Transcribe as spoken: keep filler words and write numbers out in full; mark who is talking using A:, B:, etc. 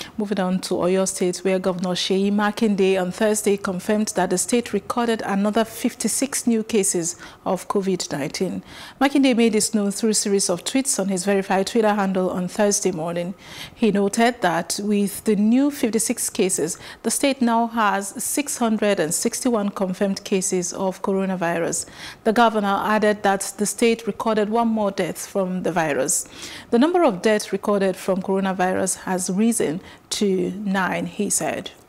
A: Moving on to Oyo State, where Governor Seyi Makinde on Thursday confirmed that the state recorded another fifty-six new cases of COVID nineteen. Makinde made this known through a series of tweets on his verified Twitter handle on Thursday morning. He noted that with the new fifty-six cases, the state now has six hundred sixty-one confirmed cases of coronavirus. The governor added that the state recorded one more death from the virus. The number of deaths recorded from coronavirus has risen to nine, he said.